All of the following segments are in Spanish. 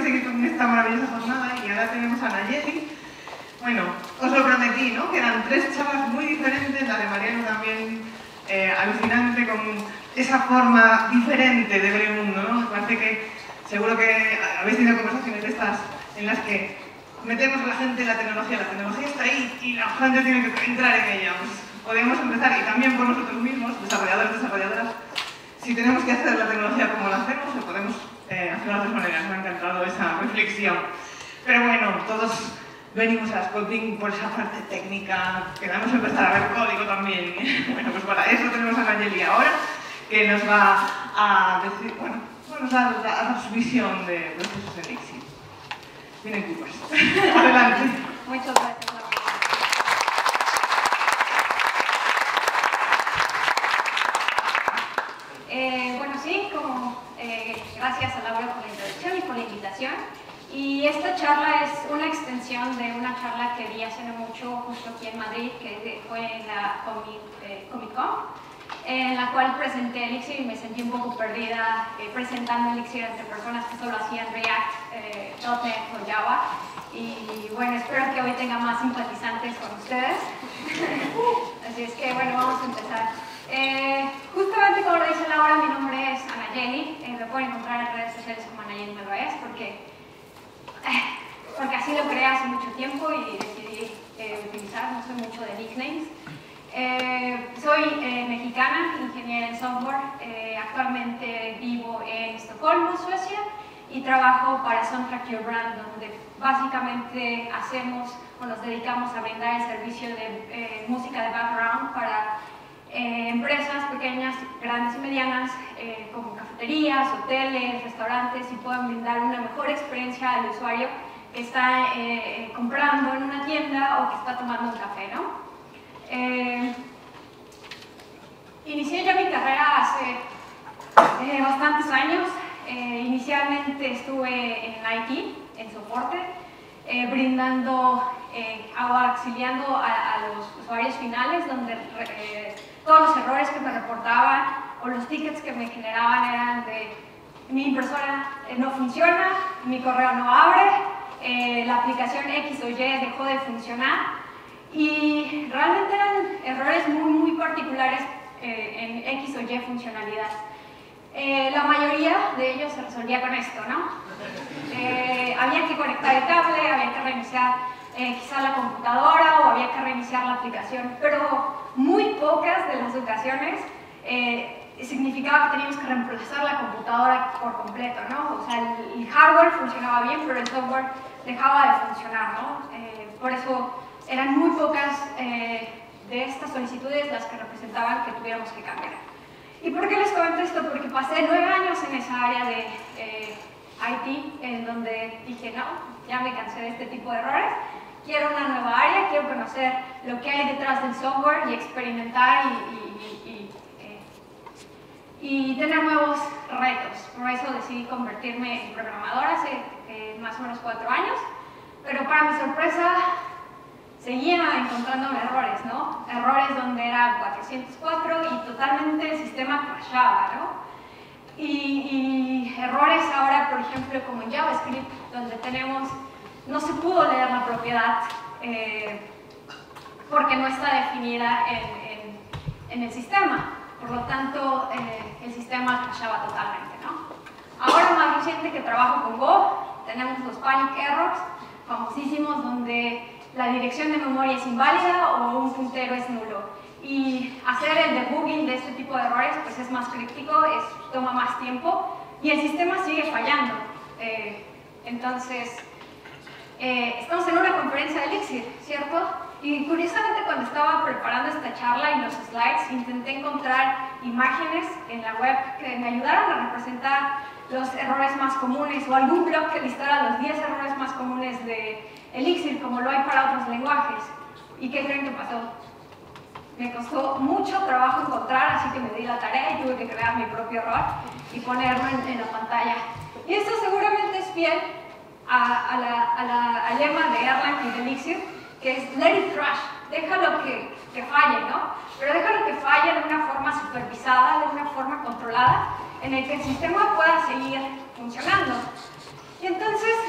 seguir con esta maravillosa jornada y ahora tenemos a Nayeli. Bueno, os lo prometí, ¿no? Que eran 3 charlas muy diferentes, la de Mariano también alucinante, con esa forma diferente de ver el mundo, ¿no? Me parece que seguro que habéis tenido conversaciones de estas en las que metemos a la gente en la tecnología está ahí y la gente tiene que entrar en ella. Pues podemos empezar, y también por nosotros mismos, desarrolladores, desarrolladoras, si tenemos que hacer la tecnología como la hacemos, o podemos hacerlo de otras maneras. Me ha encantado esa reflexión. Pero bueno, todos venimos a Scoping por esa parte técnica, queremos empezar a ver código también. Bueno, pues para eso tenemos a Nayeli ahora, que nos va a decir, bueno, nos va a dar su visión de procesos en Elixir. Vienen Coopers. Adelante. Muchas gracias. Bueno, sí, gracias a Laura por la introducción y por la invitación. Y esta charla es una extensión de una charla que di hace no mucho, justo aquí en Madrid, que fue en la Comic Con, en la cual presenté Elixir y me sentí un poco perdida presentando Elixir entre personas que solo hacían React, .NET o Java. Y bueno, espero que hoy tenga más simpatizantes con ustedes. Así es que bueno, vamos a empezar. Justamente como lo dice Laura, mi nombre es Anayeli. Me pueden encontrar en redes sociales como Anayeli Melbaez porque así lo creé hace mucho tiempo y decidí utilizar, no soy mucho de nicknames. Soy mexicana, ingeniera en software, actualmente vivo en Estocolmo, Suecia, y trabajo para Soundtrack Your Brand, donde básicamente nos dedicamos a brindar el servicio de música de background para empresas pequeñas, grandes y medianas, como cafeterías, hoteles, restaurantes, y puedan brindar una mejor experiencia al usuario que está comprando en una tienda o que está tomando un café, ¿no? Inicié ya mi carrera hace bastantes años. Inicialmente estuve en IT, en soporte, auxiliando a los usuarios finales, donde todos los errores que me reportaban o los tickets que me generaban eran de mi impresora no funciona, mi correo no abre, la aplicación X o Y dejó de funcionar, y realmente eran errores muy particulares en X o Y funcionalidad. La mayoría de ellos se resolvía con esto, ¿no? Había que conectar el cable, había que reiniciar quizá la computadora o había que reiniciar la aplicación, pero muy pocas de las ocasiones significaba que teníamos que reemplazar la computadora por completo, ¿no? O sea, el hardware funcionaba bien, pero el software dejaba de funcionar, ¿no? Por eso eran muy pocas de estas solicitudes las que representaban que tuviéramos que cambiar. ¿Y por qué les comento esto? Porque pasé 9 años en esa área de IT, en donde dije, no, ya me cansé de este tipo de errores, quiero una nueva área, quiero conocer lo que hay detrás del software y experimentar y tener nuevos retos. Por eso decidí convertirme en programadora hace más o menos 4 años, pero para mi sorpresa seguía encontrando errores, ¿no? Errores donde era 404 y totalmente el sistema crashaba, ¿no? Y errores ahora, por ejemplo, como en JavaScript, donde no se pudo leer la propiedad porque no está definida en el sistema. Por lo tanto, el sistema crashaba totalmente, ¿no? Ahora, más reciente, que trabajo con Go, tenemos los panic errors famosísimos, donde la dirección de memoria es inválida o un puntero es nulo. Y hacer el debugging de este tipo de errores pues es más crítico, toma más tiempo y el sistema sigue fallando. Entonces, estamos en una conferencia de Elixir, ¿cierto? Y curiosamente, cuando estaba preparando esta charla y los slides, intenté encontrar imágenes en la web que me ayudaran a representar los errores más comunes o algún blog que listara los 10 errores más comunes de Elixir, como lo hay para otros lenguajes. ¿Y qué creen que pasó? Me costó mucho trabajo encontrar, así que me di la tarea y tuve que crear mi propio error y ponerlo en la pantalla. Y esto seguramente es fiel al lema de Erlang y de Elixir, que es let it crash, déjalo que falle, ¿no? Pero déjalo que falle de una forma supervisada, de una forma controlada, en el que el sistema pueda seguir funcionando. Y entonces,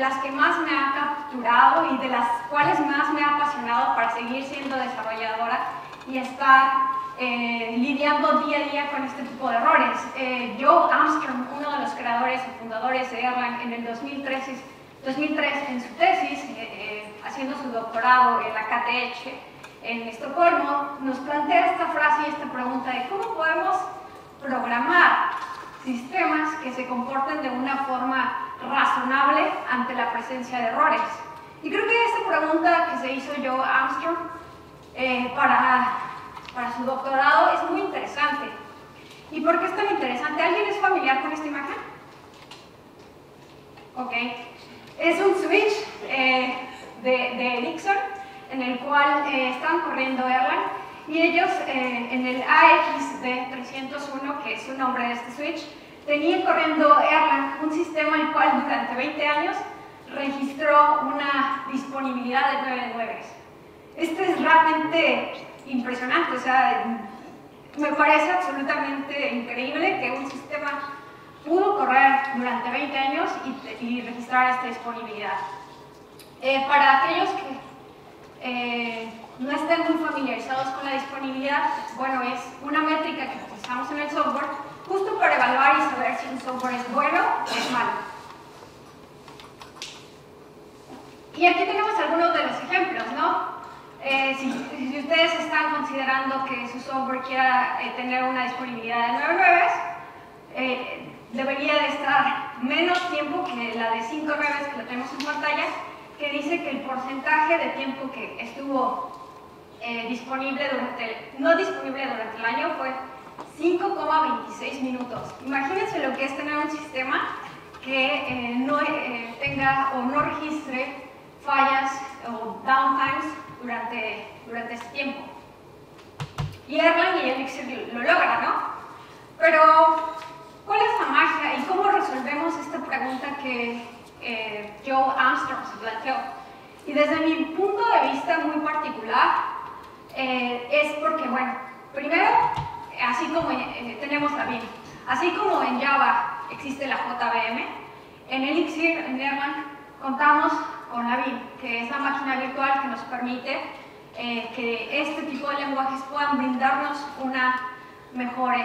las que más me ha capturado y de las cuales más me ha apasionado para seguir siendo desarrolladora y estar lidiando día a día con este tipo de errores. Joe Armstrong, uno de los creadores y fundadores de Erlang, en el 2003 en su tesis, haciendo su doctorado en la KTH en Estocolmo, nos plantea esta frase y esta pregunta de cómo podemos programar sistemas que se comporten de una forma razonable ante la presencia de errores. Y creo que esta pregunta que se hizo Joe Armstrong para su doctorado es muy interesante. ¿Y por qué es tan interesante? ¿Alguien es familiar con esta imagen? Ok. Es un switch de Elixir en el cual están corriendo Erlang y ellos en el AXD301, que es el nombre de este switch, tenían corriendo Erlang, un sistema el cual durante 20 años registró una disponibilidad de 9/9. Esto es realmente impresionante, o sea, me parece absolutamente increíble que un sistema pudo correr durante 20 años y registrar esta disponibilidad. Para aquellos que no estén muy familiarizados con la disponibilidad, bueno, es una métrica que utilizamos en el software justo para evaluar y saber si un software es bueno o es malo. Y aquí tenemos algunos de los ejemplos, ¿no? Si ustedes están considerando que su software quiera tener una disponibilidad de 9/9, debería de estar menos tiempo que la de 5/9 que la tenemos en pantalla, que dice que el porcentaje de tiempo que estuvo no disponible durante el año fue 5,26 minutos. Imagínense lo que es tener un sistema que no tenga o no registre fallas o downtimes durante este tiempo. Y Erlang y Elixir lo logran, ¿no? Pero, ¿cuál es la magia y cómo resolvemos esta pregunta que Joe Armstrong se planteó? Y desde mi punto de vista muy particular, es porque, bueno, primero, así como tenemos la BIM, así como en Java existe la JVM, en Elixir, en Erlang, contamos con la BIM, que es la máquina virtual que nos permite que este tipo de lenguajes puedan brindarnos una mejor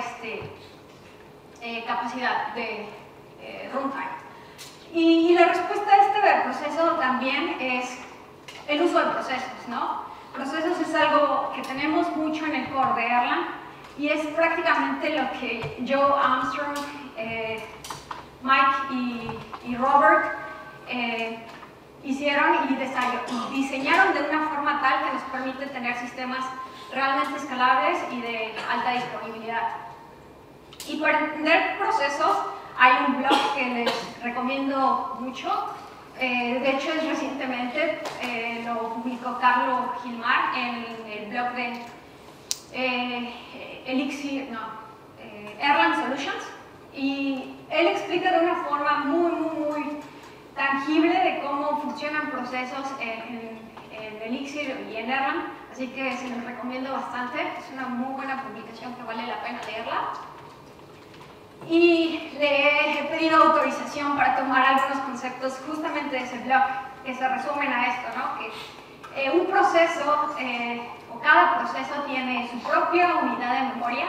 capacidad de runtime. Y la respuesta a este proceso también es el uso de procesos, ¿no? Procesos es algo que tenemos mucho en el core de Erlang y es prácticamente lo que Joe Armstrong, Mike y Robert hicieron y diseñaron de una forma tal que nos permite tener sistemas realmente escalables y de alta disponibilidad. Y para entender procesos hay un blog que les recomiendo mucho. De hecho, recientemente lo publicó Carlos Gilmar en el blog de Erlang Solutions, y él explica de una forma muy tangible de cómo funcionan procesos en Elixir y en Erlang, así que se los recomiendo bastante. Es una muy buena publicación que vale la pena leerla. Y le he pedido autorización para tomar algunos conceptos justamente de ese blog, que se resumen a esto, ¿no? Que un proceso, o cada proceso tiene su propia unidad de memoria,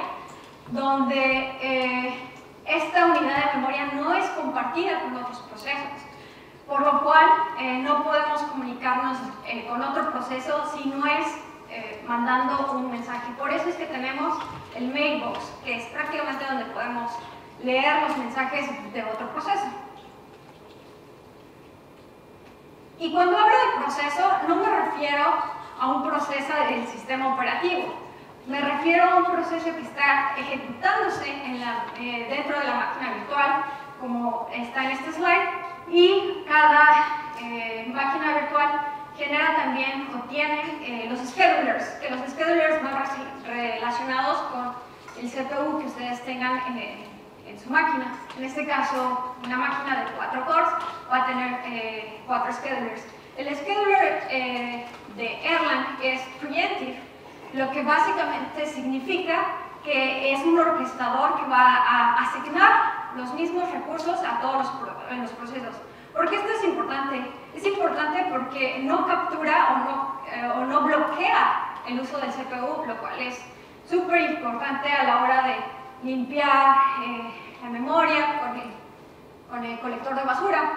donde esta unidad de memoria no es compartida con otros procesos, por lo cual no podemos comunicarnos con otro proceso si no es mandando un mensaje. Por eso es que tenemos el mailbox, que es prácticamente donde podemos leer los mensajes de otro proceso. Y cuando hablo de proceso, no me refiero a un proceso del sistema operativo. Me refiero a un proceso que está ejecutándose dentro de la máquina virtual, como está en este slide, y cada máquina virtual genera también o tiene los schedulers, que los schedulers van relacionados con el CPU que ustedes tengan en su máquina. En este caso, una máquina de 4 cores va a tener 4 schedulers. El scheduler de Erlang es preemptive, lo que básicamente significa que es un orquestador que va a asignar los mismos recursos a todos los procesos. ¿Por qué esto es importante? Es importante porque no captura o no bloquea el uso del CPU, lo cual es súper importante a la hora de limpiar la memoria con el colector de basura.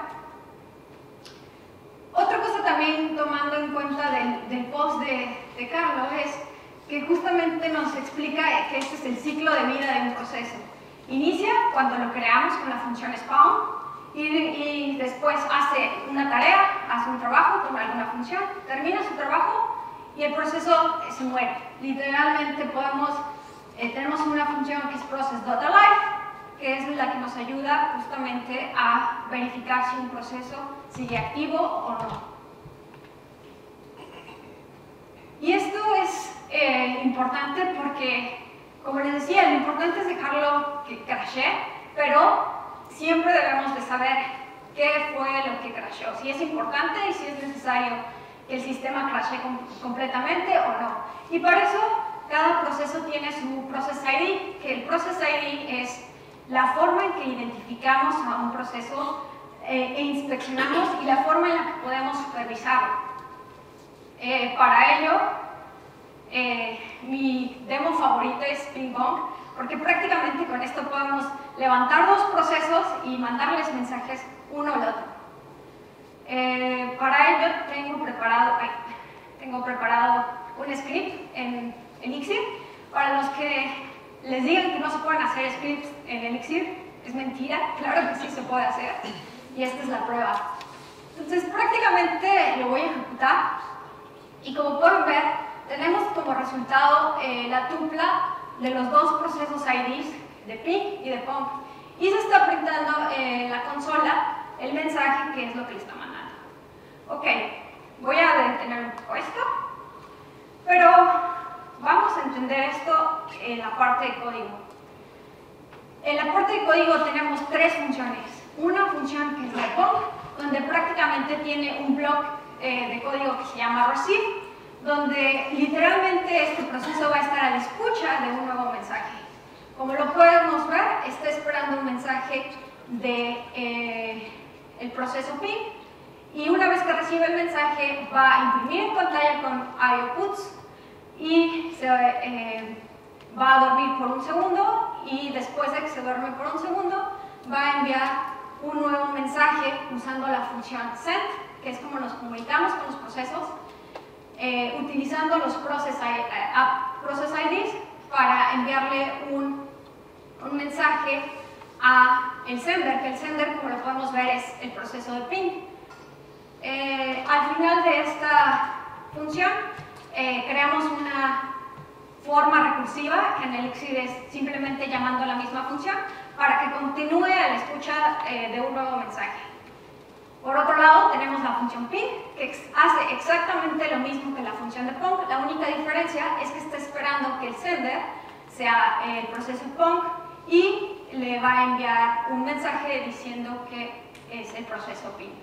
Otra cosa también, tomando en cuenta del post de Carlos, es que justamente nos explica que este es el ciclo de vida de un proceso. Inicia cuando lo creamos con la función spawn y después hace una tarea, hace un trabajo con alguna función, termina su trabajo y el proceso se muere. Literalmente tenemos una función que es process.alive, que es la que nos ayuda justamente a verificar si un proceso sigue activo o no. Y esto es importante porque, como les decía, lo importante es dejarlo que crashee, pero siempre debemos de saber qué fue lo que crasheó, si es importante y si es necesario que el sistema crashee completamente o no. Y para eso, cada proceso tiene su Process ID, que el Process ID es la forma en que identificamos a un proceso e inspeccionamos y la forma en la que podemos supervisarlo. Para ello, mi demo favorito es Ping Pong, porque prácticamente con esto podemos levantar dos procesos y mandarles mensajes uno al otro. Para ello tengo preparado un script en Elixir. Para los que les digan que no se pueden hacer scripts en Elixir, es mentira, claro que sí se puede hacer, y esta es la prueba. Entonces prácticamente lo voy a ejecutar y como pueden ver tenemos como resultado la tupla de los dos procesos IDs de ping y de pong, y se está printando en la consola el mensaje que es lo que le está mandando. Ok, voy a detener un poco esto, pero vamos a entender esto en la parte de código. En la parte de código tenemos tres funciones. Una función que es la pong, donde prácticamente tiene un bloque de código que se llama receive, donde literalmente este proceso va a estar a la escucha de un nuevo mensaje. Como lo podemos ver, está esperando un mensaje del proceso ping, y una vez que recibe el mensaje va a imprimir en pantalla con IO_puts y se va a dormir por un segundo, y después de que se duerme por un segundo va a enviar un nuevo mensaje usando la función send, que es como nos comunicamos con los procesos, utilizando los process IDs para enviarle un mensaje a el sender, que el sender, como lo podemos ver, es el proceso de ping. Al final de esta función creamos una forma recursiva, que en Elixir es simplemente llamando la misma función, para que continúe a la escucha de un nuevo mensaje. Por otro lado, tenemos la función ping, que hace exactamente lo mismo que la función de pong. La única diferencia es que está esperando que el sender sea el proceso pong y le va a enviar un mensaje diciendo que es el proceso ping.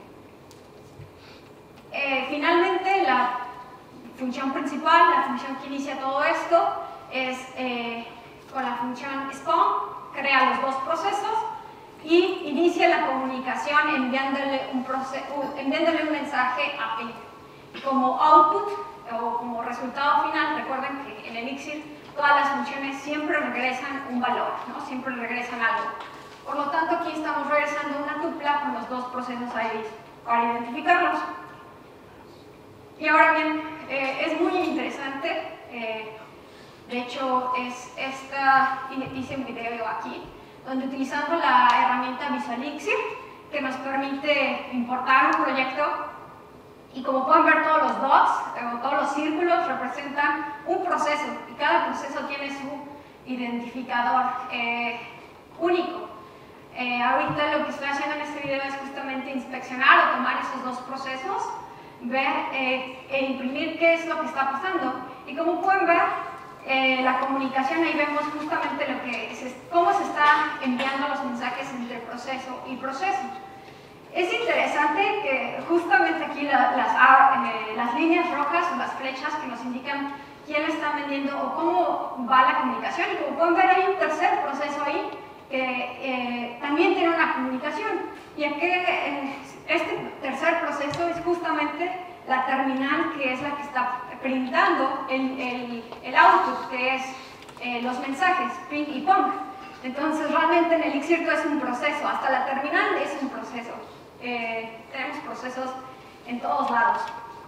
Finalmente, la función principal, la función que inicia todo esto, es con la función spawn, crea los dos procesos y inicia la comunicación enviándole un mensaje a ping. Como output o como resultado final, recuerden que en Elixir todas las funciones siempre regresan un valor, ¿no? Siempre regresan algo. Por lo tanto, aquí estamos regresando una tupla con los dos procesos IDs para identificarlos. Y ahora bien, es muy interesante, de hecho hice un video aquí, donde utilizando la herramienta Visual Elixir, que nos permite importar un proyecto, y como pueden ver todos los dots, o todos los círculos representan un proceso, y cada proceso tiene su identificador único. Ahorita lo que estoy haciendo en este video es justamente inspeccionar o tomar esos dos procesos, ver e imprimir qué es lo que está pasando. Y como pueden ver, la comunicación, ahí vemos justamente cómo se están enviando los mensajes entre proceso y proceso. Es interesante que justamente aquí las líneas rojas o las flechas que nos indican quién está vendiendo o cómo va la comunicación, y como pueden ver hay un tercer proceso ahí que también tiene una comunicación, y a qué este tercer proceso es justamente la terminal, que es la que está printando el output, que es los mensajes, print y pong. Entonces, realmente en Elixir todo es un proceso, hasta la terminal es un proceso. Tenemos procesos en todos lados.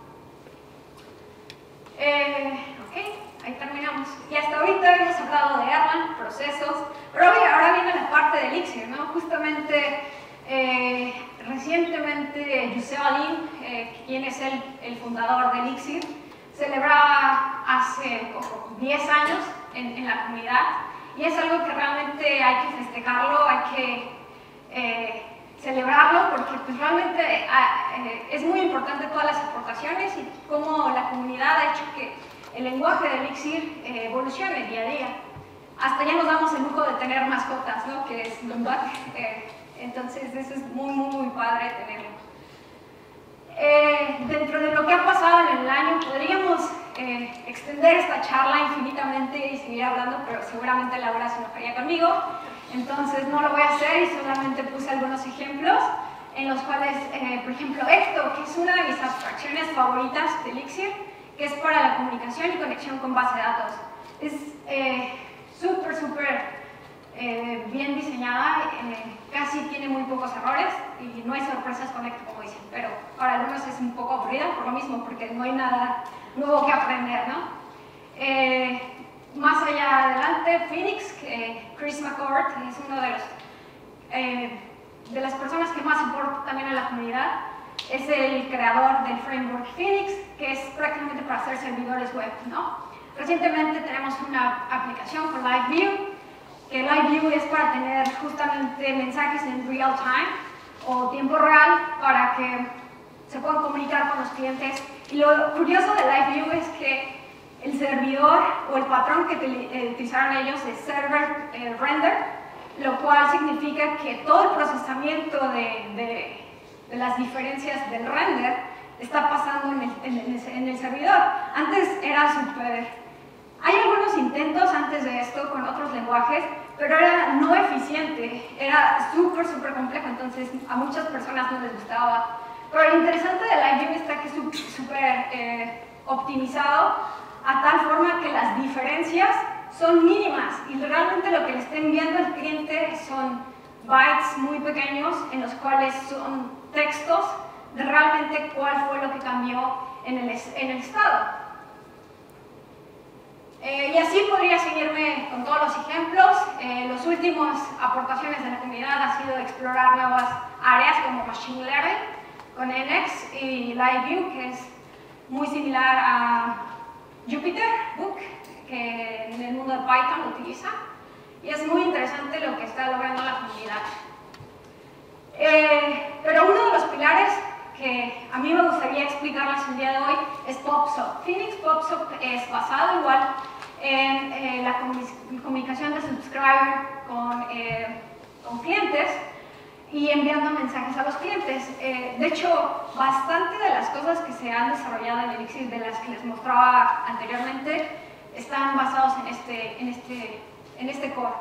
Ok, ahí terminamos. Y hasta ahorita hemos hablado de Erlang, procesos, pero ahora viene la parte de Elixir, ¿no? Justamente, recientemente, Yusef Ali, quien es el fundador de Elixir, celebraba hace como 10 años en la comunidad, y es algo que realmente hay que festejarlo, hay que celebrarlo, porque pues, realmente es muy importante todas las aportaciones y cómo la comunidad ha hecho que el lenguaje de Elixir evolucione día a día. Hasta ya nos damos el lujo de tener mascotas, ¿no? Que es Lumbak. Entonces eso es muy padre tenerlo. Dentro de lo que ha pasado en el año, podríamos extender esta charla infinitamente y seguir hablando, pero seguramente Laura se enojaría conmigo. Entonces no lo voy a hacer y solamente puse algunos ejemplos en los cuales, por ejemplo, Ecto, que es una de mis abstracciones favoritas de Elixir, que es para la comunicación y conexión con base de datos. Es súper bien diseñada, casi tiene muy pocos errores y no hay sorpresas con Ecto, como dicen, pero para algunos es un poco aburrida por lo mismo, porque no hay nada nuevo que aprender, ¿no? Más allá adelante, Phoenix, Chris McCord es uno de las personas que más aporta también a la comunidad. Es el creador del framework Phoenix, que es prácticamente para hacer servidores web, ¿no? Recientemente tenemos una aplicación con LiveView, que LiveView es para tener justamente mensajes en real time o tiempo real para que se puedan comunicar con los clientes. Y lo curioso de LiveView es que el servidor o el patrón que utilizaron ellos es server render, lo cual significa que todo el procesamiento de las diferencias del render está pasando en el servidor. Antes era súper... Hay algunos intentos antes de esto con otros lenguajes, pero era no eficiente, era súper complejo, entonces a muchas personas no les gustaba. Pero lo interesante de LiveView está que es súper optimizado a tal forma que las diferencias son mínimas y realmente lo que le está enviando el cliente son bytes muy pequeños en los cuales son textos de realmente cuál fue lo que cambió en el estado. Y así podría seguirme con todos los ejemplos. Las últimas aportaciones de la comunidad ha sido explorar nuevas áreas como Machine Learning con NX y LiveView, que es muy similar a Jupyterbook, que en el mundo de Python lo utiliza. Y es muy interesante lo que está logrando la comunidad. Pero uno de los pilares que a mí me gustaría explicarles el día de hoy es PubSub. Phoenix PubSub es basado igual en la comunicación de subscriber con clientes y enviando mensajes a los clientes. De hecho, bastante de las cosas que se han desarrollado en Elixir, de las que les mostraba anteriormente, están basados en este core.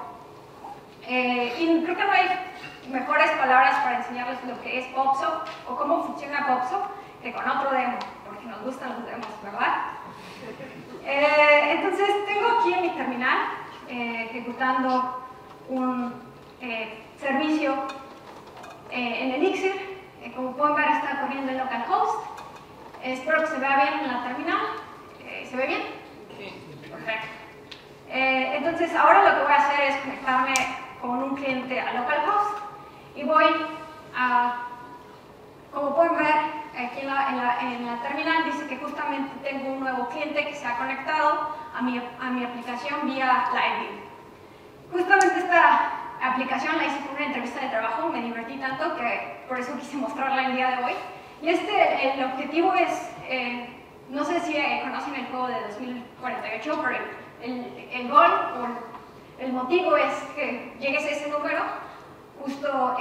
Y creo que no hay mejores palabras para enseñarles lo que es PubSub o cómo funciona PubSub que con otro demo, porque nos gustan los demos, ¿verdad? Entonces, tengo aquí en mi terminal ejecutando un servicio en Elixir. Como pueden ver, está corriendo en localhost. Espero que se vea bien en la terminal. ¿Se ve bien? Sí. Perfecto. Entonces, ahora lo que voy a hacer es conectarme con un cliente a localhost y voy a, como pueden ver aquí en la terminal, dice que justamente tengo un nuevo cliente que se ha conectado a mi aplicación vía LiveView. Justamente esta aplicación la hice por una entrevista de trabajo, me divertí tanto que por eso quise mostrarla el día de hoy. Y el objetivo es, no sé si conocen el juego de 2048, pero el gol o el motivo es que llegues a ese número justo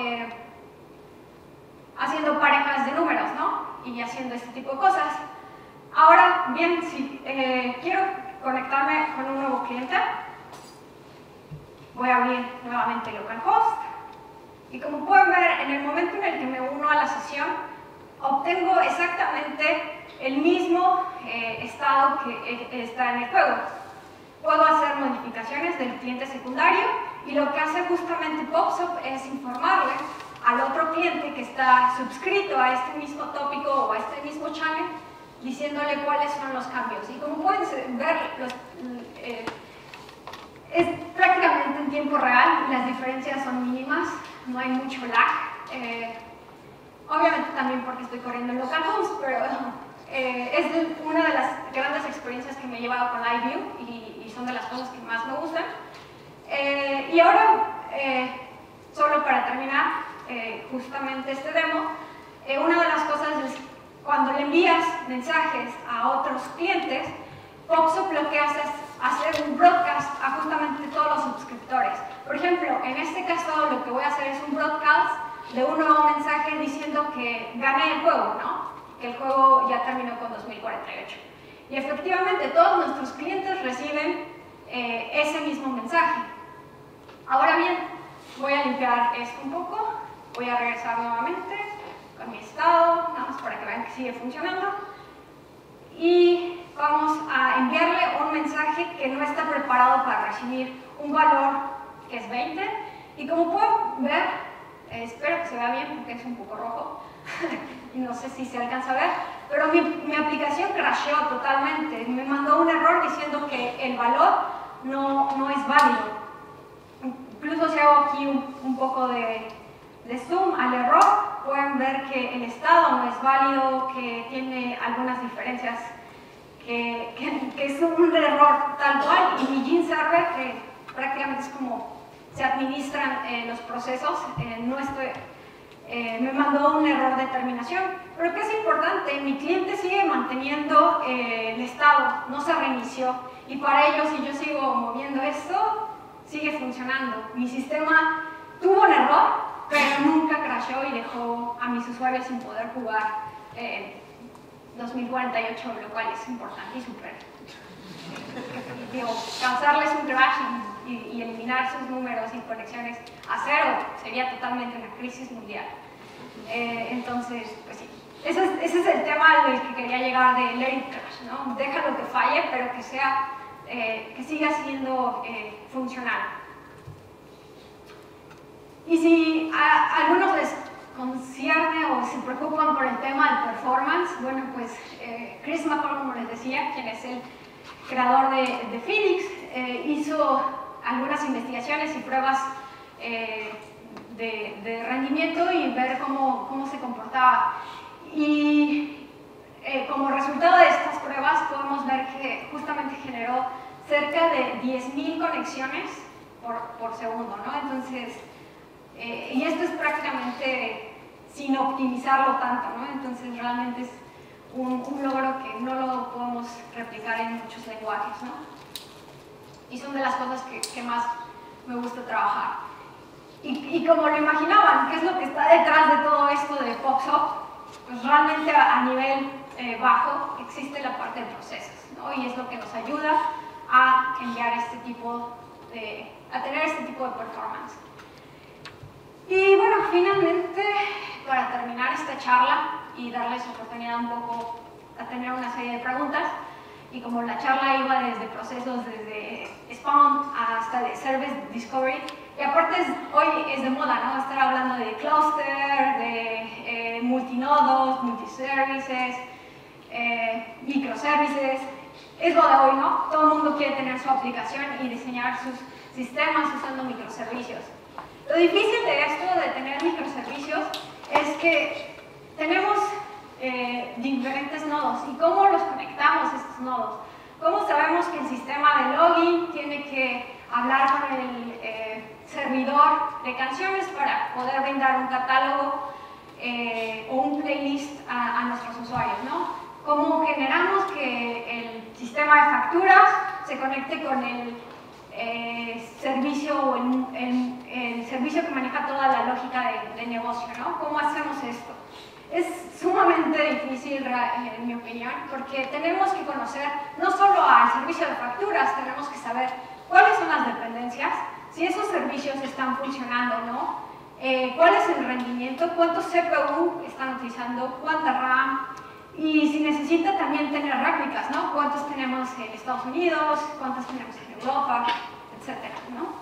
haciendo parejas de números, ¿no? Y haciendo este tipo de cosas. Ahora bien, si quiero conectarme con un nuevo cliente, voy a abrir nuevamente localhost y como pueden ver en el momento en el que me uno a la sesión, obtengo exactamente el mismo estado que está en el juego. Puedo hacer modificaciones del cliente secundario y lo que hace justamente PopSop es informarle al otro cliente que está suscrito a este mismo tópico o a este mismo channel, diciéndole cuáles son los cambios. Y como pueden ver, es prácticamente en tiempo real, las diferencias son mínimas, no hay mucho lag. Obviamente también porque estoy corriendo en localhost, pero es una de las grandes experiencias que me he llevado con LiveView y son de las cosas que más me gustan. Y ahora, solo para terminar justamente este demo, una de las cosas es cuando le envías mensajes a otros clientes, PopSop lo que hace es hacer un broadcast a justamente todos los suscriptores. Por ejemplo, en este caso lo que voy a hacer es un broadcast de un nuevo mensaje diciendo que gané el juego, ¿no? Que el juego ya terminó con 2048. Y efectivamente todos nuestros clientes reciben ese mismo mensaje. Ahora bien, voy a limpiar esto un poco, voy a regresar nuevamente con mi estado, nada más para que vean que sigue funcionando. Y vamos a enviarle un mensaje que no está preparado para recibir un valor que es 20. Y como pueden ver, espero que se vea bien porque es un poco rojo y no sé si se alcanza a ver, pero mi aplicación crasheó totalmente. Me mandó un error diciendo que el valor no es válido. Incluso si hago aquí un poco de zoom al error, pueden ver que el estado no es válido, que tiene algunas diferencias, que es un error tal cual. Y mi Gene Server, que prácticamente es como se administran los procesos, me mandó un error de terminación. Pero que es importante, mi cliente sigue manteniendo el estado, no se reinició. Y para ello, si yo sigo moviendo esto, sigue funcionando. Mi sistema tuvo un error, pero nunca crasheó y dejó a mis usuarios sin poder jugar 2048, lo cual es importante y súper. Causarles un crash y eliminar sus números y conexiones a cero sería totalmente una crisis mundial. Entonces, pues sí, ese es el tema al que quería llegar de Let It Crash, ¿no? Déjalo que falle, pero que siga siendo funcional. Y si a algunos les concierne o se preocupan por el tema del performance, bueno, pues Chris McCall, como les decía, quien es el creador de Phoenix, hizo algunas investigaciones y pruebas de rendimiento y ver cómo se comportaba. Y como resultado de estas pruebas podemos ver que justamente generó cerca de 10.000 conexiones por segundo, ¿no? Entonces, y esto es prácticamente sin optimizarlo tanto, ¿no? Entonces realmente es un logro que no lo podemos replicar en muchos lenguajes, ¿no? Y son de las cosas que más me gusta trabajar. Y como lo imaginaban, ¿qué es lo que está detrás de todo esto de PopSop? Pues realmente a nivel bajo existe la parte de procesos, ¿no? Y es lo que nos ayuda a enviar a tener este tipo de performance. Y bueno, finalmente, para terminar esta charla y darles oportunidad un poco a tener una serie de preguntas, y como la charla iba desde procesos, desde Spawn hasta de Service Discovery, y aparte hoy es de moda, ¿no? Estar hablando de cluster, de multinodos, multiservices, microservices, es lo de hoy, ¿no? Todo el mundo quiere tener su aplicación y diseñar sus sistemas usando microservicios. Lo difícil de esto, de tener microservicios, es que tenemos diferentes nodos. ¿Y cómo los conectamos estos nodos? ¿Cómo sabemos que el sistema de login tiene que hablar con el servidor de canciones para poder brindar un catálogo o un playlist a nuestros usuarios, ¿no? ¿Cómo generamos que el sistema de facturas se conecte con el servicio o el servicio que maneja toda la lógica de negocio, ¿no? ¿Cómo hacemos esto? Es sumamente difícil, en mi opinión, porque tenemos que conocer no solo al servicio de facturas, tenemos que saber cuáles son las dependencias, si esos servicios están funcionando o no, cuál es el rendimiento, cuánto CPU están utilizando, cuánta RAM, y si necesita también tener réplicas, ¿no? Cuántos tenemos en Estados Unidos, cuántos tenemos en Europa, etcétera, ¿no?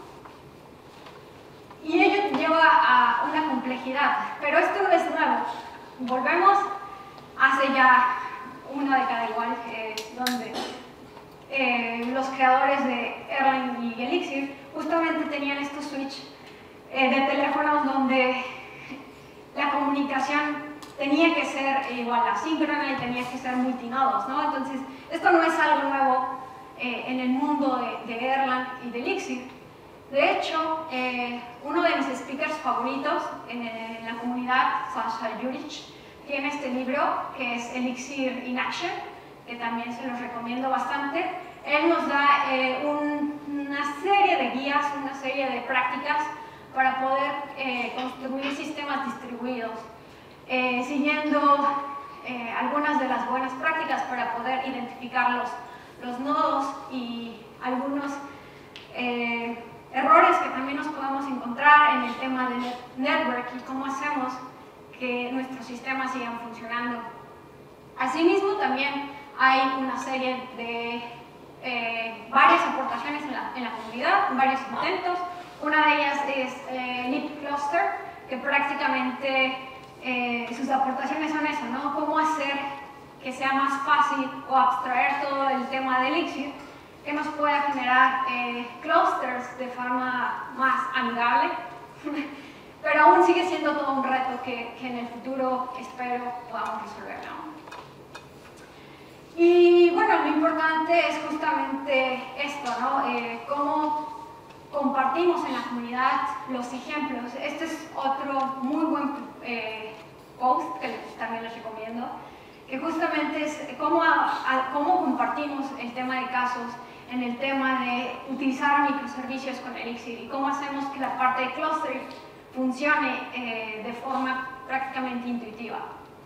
Y ello lleva a una complejidad, pero esto no es nuevo. Volvemos hace ya una década igual, donde los creadores de Erlang y Elixir justamente tenían estos switch de teléfonos donde la comunicación tenía que ser igual asíncrona y tenía que ser multinodos, ¿no? Entonces, esto no es algo nuevo en el mundo de Erlang y de Elixir. De hecho, uno de mis speakers favoritos en la comunidad, Sasha Juric, tiene este libro que es Elixir in Action, que también se los recomiendo bastante. Él nos da una serie de guías, una serie de prácticas para poder construir sistemas distribuidos, siguiendo algunas de las buenas prácticas para poder identificar los nodos y algunos errores que también nos podemos encontrar en el tema de network y cómo hacemos que nuestros sistemas sigan funcionando. Asimismo, también hay una serie de varias aportaciones en la comunidad, varios intentos. Una de ellas es libcluster, que prácticamente sus aportaciones son eso, ¿no? Cómo hacer que sea más fácil o abstraer todo el tema de Elixir, que nos pueda generar clusters de forma más amigable, pero aún sigue siendo todo un reto que en el futuro espero podamos resolver, ¿no? Y bueno, lo importante es justamente esto, ¿no? Cómo compartimos en la comunidad los ejemplos. Este es otro muy buen post que también les recomiendo, que justamente es cómo compartimos el tema de casos en el tema de utilizar microservicios con Elixir y cómo hacemos que la parte de clustering funcione de forma prácticamente intuitiva.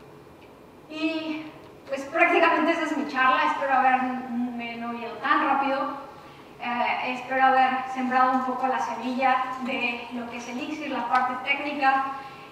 Y pues prácticamente esa es mi charla. Espero haberme no ido tan rápido. Espero haber sembrado un poco la semilla de lo que es Elixir, la parte técnica,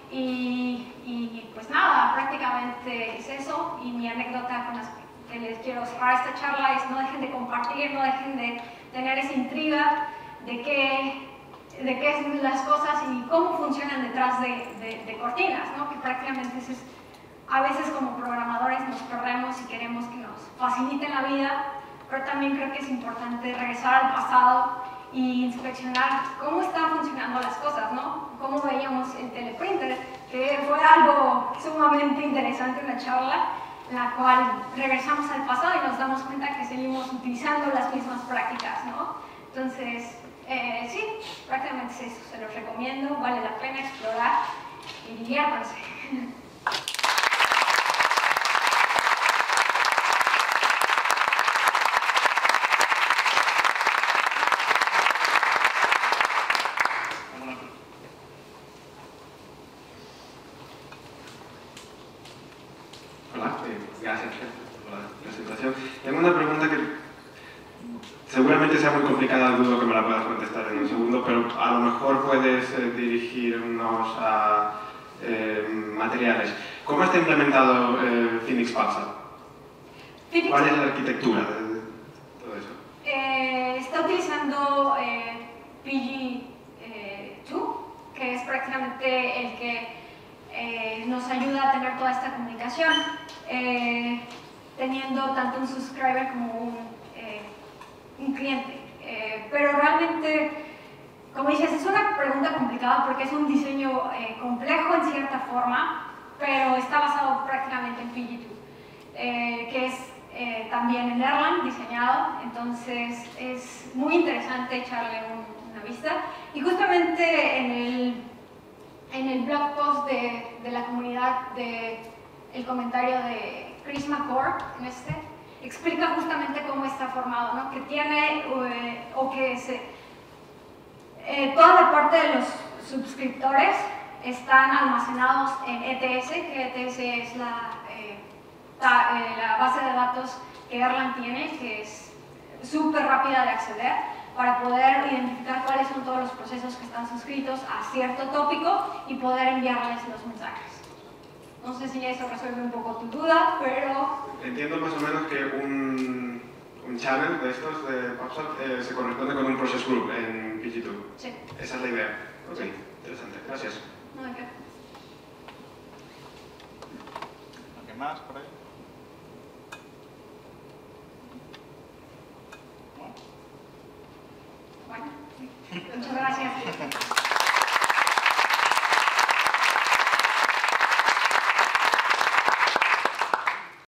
y pues nada, prácticamente es eso. Y mi anécdota con las que les quiero cerrar esta charla es: no dejen de compartir, no dejen de tener esa intriga de qué es las cosas y cómo funcionan detrás de cortinas, ¿no? Que prácticamente es, a veces como programadores nos perdemos y queremos que nos faciliten la vida, pero también creo que es importante regresar al pasado y inspeccionar cómo estaban funcionando las cosas, ¿no? Cómo veíamos el teleprinter, que fue algo sumamente interesante en la charla, en la cual regresamos al pasado y nos damos cuenta que seguimos utilizando las mismas prácticas, ¿no? Entonces, sí, prácticamente es eso, se los recomiendo, vale la pena explorar y diviértanse. Hola, gracias por la presentación. Tengo una pregunta que seguramente sea muy complicada, dudo que me la puedas contestar en un segundo, pero a lo mejor puedes dirigirnos a materiales. ¿Cómo está implementado Phoenix Pulsar? ¿Cuál es la arquitectura de todo eso? Está utilizando PG2, que es prácticamente el que nos ayuda a tener toda esta comunicación, teniendo tanto un subscriber como un cliente. Pero realmente, como dices, es una pregunta complicada porque es un diseño complejo en cierta forma, pero está basado prácticamente en PG2, que es también en Erlang diseñado. Entonces es muy interesante echarle una vista. Y justamente en el blog post de la comunidad, el comentario de Chris McCord, explica justamente cómo está formado, ¿no? Que tiene, toda la parte de los suscriptores están almacenados en ETS, que ETS es la base de datos que Erlang tiene, que es súper rápida de acceder. para poder identificar cuáles son todos los procesos que están suscritos a cierto tópico y poder enviarles los mensajes. No sé si eso resuelve un poco tu duda, pero... Entiendo más o menos que un channel de estos de PubSub se corresponde con un process group en Pg2. Sí. Esa es la idea. Ok, interesante. Gracias. No, ¿de qué? ¿Alguien más por ahí? Bueno, muchas gracias.